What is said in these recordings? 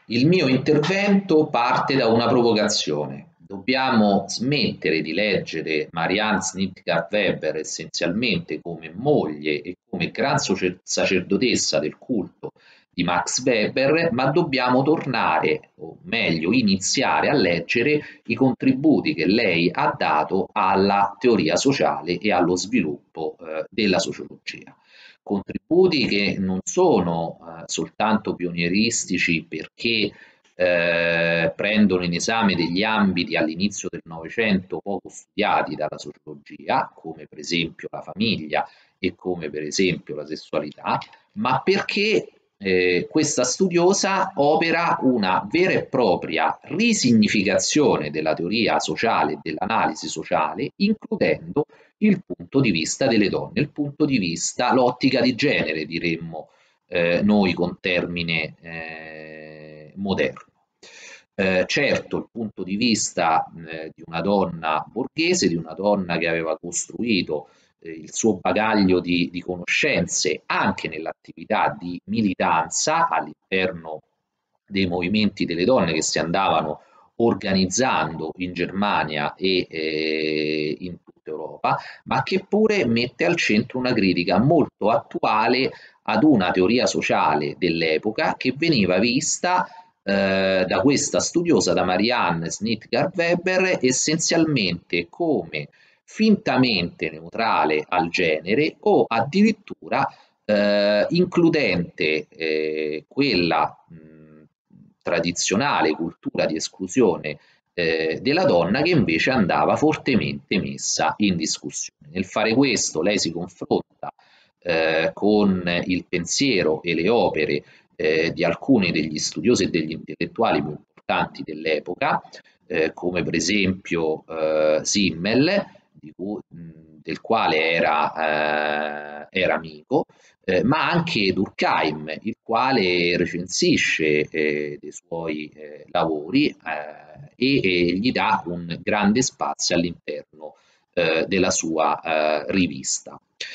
Il mio intervento parte da una provocazione. Dobbiamo smettere di leggere Marianne Snitgard Weber essenzialmente come moglie e come gran sacerdotessa del culto di Max Weber, ma dobbiamo tornare, o meglio iniziare a leggere i contributi che lei ha dato alla teoria sociale e allo sviluppo della sociologia. Contributi che non sono soltanto pionieristici perché prendono in esame degli ambiti all'inizio del Novecento poco studiati dalla sociologia, come per esempio la famiglia e come per esempio la sessualità, ma perché questa studiosa opera una vera e propria risignificazione della teoria sociale e dell'analisi sociale, includendo il punto di vista delle donne, il punto di vista, l'ottica di genere, diremmo noi con termine moderno. Certo, il punto di vista di una donna borghese, di una donna che aveva costruito il suo bagaglio di conoscenze anche nell'attività di militanza all'interno dei movimenti delle donne che si andavano organizzando in Germania e in tutta Europa, ma che pure mette al centro una critica molto attuale ad una teoria sociale dell'epoca che veniva vista da questa studiosa, da Marianne Snitgard Weber, essenzialmente come fintamente neutrale al genere o addirittura includente quella tradizionale cultura di esclusione della donna che invece andava fortemente messa in discussione. Nel fare questo lei si confronta con il pensiero e le opere di alcuni degli studiosi e degli intellettuali più importanti dell'epoca, come per esempio Simmel, del quale era amico, ma anche Durkheim, il quale recensisce dei suoi lavori e gli dà un grande spazio all'interno della sua rivista.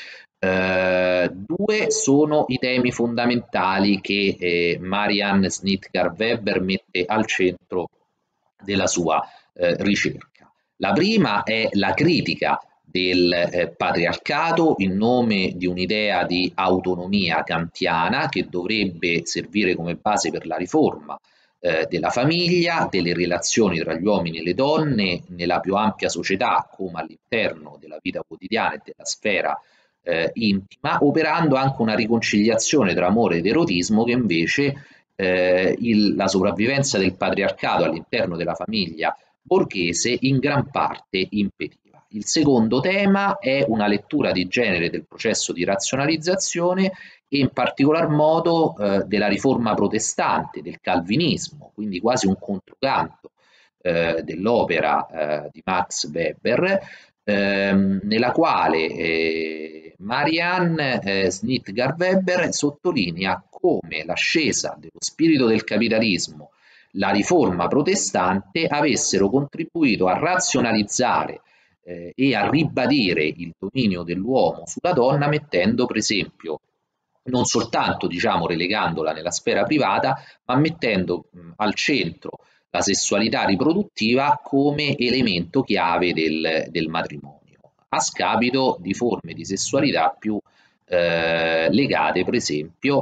Due sono i temi fondamentali che Marianne Snitgard Weber mette al centro della sua ricerca. La prima è la critica del patriarcato in nome di un'idea di autonomia kantiana che dovrebbe servire come base per la riforma della famiglia, delle relazioni tra gli uomini e le donne nella più ampia società come all'interno della vita quotidiana e della sfera intima, operando anche una riconciliazione tra amore ed erotismo che invece la sopravvivenza del patriarcato all'interno della famiglia borghese in gran parte impediva. Il secondo tema è una lettura di genere del processo di razionalizzazione e in particolar modo della riforma protestante, del calvinismo, quindi quasi un controcanto dell'opera di Max Weber, nella quale Marianne Snitgard Weber sottolinea come l'ascesa dello spirito del capitalismo, la riforma protestante avessero contribuito a razionalizzare e a ribadire il dominio dell'uomo sulla donna, mettendo per esempio non soltanto diciamo relegandola nella sfera privata, ma mettendo al centro la sessualità riproduttiva come elemento chiave del matrimonio, a scapito di forme di sessualità più legate per esempio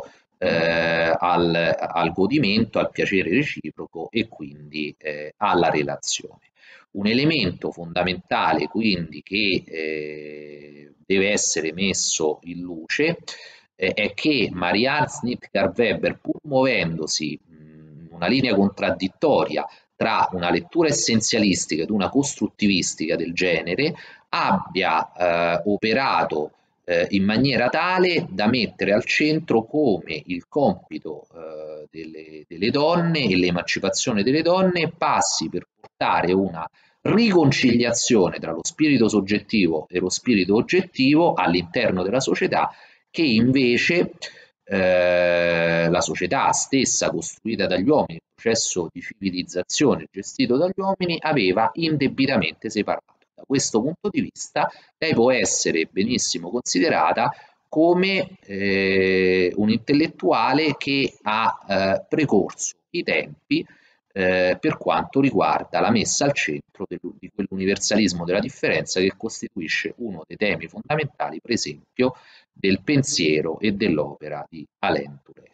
al godimento, al piacere reciproco e quindi alla relazione. Un elemento fondamentale quindi che deve essere messo in luce è che Marianne Snitgard Weber, pur muovendosi in una linea contraddittoria tra una lettura essenzialistica ed una costruttivistica del genere, abbia operato in maniera tale da mettere al centro come il compito delle donne e l'emancipazione delle donne passi per portare una riconciliazione tra lo spirito soggettivo e lo spirito oggettivo all'interno della società che invece la società stessa costruita dagli uomini, il processo di civilizzazione gestito dagli uomini aveva indebitamente separato. Da questo punto di vista lei può essere benissimo considerata come un intellettuale che ha precorso i tempi per quanto riguarda la messa al centro di quell'universalismo della differenza che costituisce uno dei temi fondamentali, per esempio, del pensiero e dell'opera di Alain Touré.